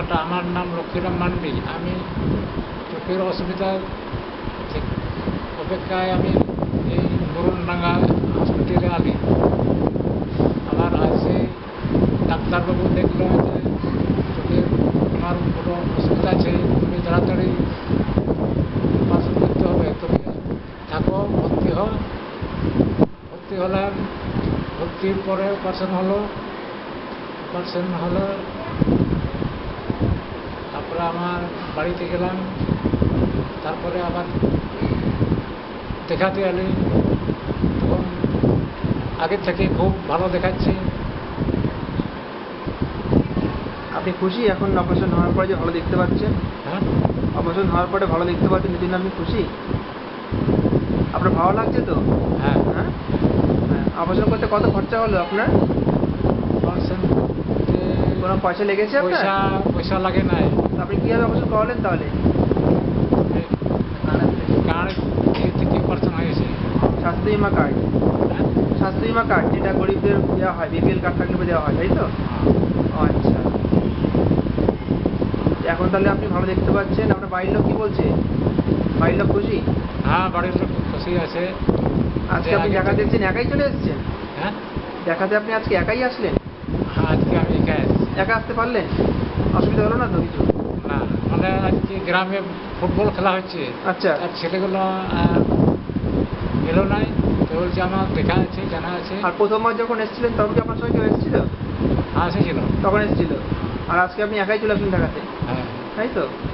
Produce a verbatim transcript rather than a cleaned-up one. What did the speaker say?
কথাটা, আমার নাম লক্ষ্মীরাম মান্ডি। আমি চোখের অসুবিধা ঠিক অপেক্ষায় আমি এই বরুণডাঙ্গা হসপিটালে আনি। আমার আছে ডাক্তারবাবু দেখলো যে চোখের আমার কোনো অসুবিধা আছে, তুমি তাড়াতাড়ি অপারেশন করতে হবে, তুমি থাকো, ভর্তি হও। ভর্তি হলাম, ভর্তির পরে অপারেশন হলো। অপারেশন হলো তারপরে আমার বাড়িতে গেলাম। তারপরে আবার দেখাতে এলি, তখন আগের থেকে খুব ভালো দেখাচ্ছে। আপনি খুশি এখন অপারেশন হওয়ার পরে যে ভালো দেখতে পাচ্ছেন? হ্যাঁ, অপারেশন হওয়ার পরে ভালো দেখতে পাচ্ছেন, এই জন্য আপনি খুশি? আপনার ভালো লাগছে তো? হ্যাঁ। হ্যাঁ হ্যাঁ অপারেশন করতে কত খরচা হলো আপনার? অপারেশন কোনো পয়সা লেগেছে আপনার? পয়সা পয়সা লাগে নাই। আপনি কীভাবে অপারেশন করালেন তাহলে? কার্ড থেকে অপারেশন হয়েছে। স্বাস্থ্য বিমা কার্ড? হ্যাঁ, স্বাস্থ্য বিমা কার্ড যেটা গরিবদের দেওয়া হয়, বিপিএল কার্ড থাকলে দেওয়া হয়, তাই তো? আচ্ছা, এখন তাহলে আপনি ভালো দেখতে পাচ্ছেন। আপনার বাড়ির লোক কি বলছে? বাড়ির লোক খুশি? হ্যাঁ, বাড়ির লোক খুশি আছে। আজকে আপনি দেখাতে এসেছেন, একাই চলে এসেছেন? হ্যাঁ, দেখাতে আপনি আজকে একাই আসলেন? হ্যাঁ, আজকে আমি একা এসেছি। একা আসতে পারলেন? অসুবিধা হলো না তো কিছু? না, মানে আজকে গ্রামে ফুটবল খেলা হচ্ছে। আচ্ছা। আর ছেলেগুলো এলো নাই, তো বলছে আমার দেখা আছে, জানা আছে। আর প্রথমবার যখন এসেছিলেন তখন কি আপনার সঙ্গে কেউ এসেছিল? হ্যাঁ, এসেছিল। তখন এসেছিল। আর আজকে আপনি একাই চলে আসলেন দেখাতে, হ্যাঁ। তাই তো?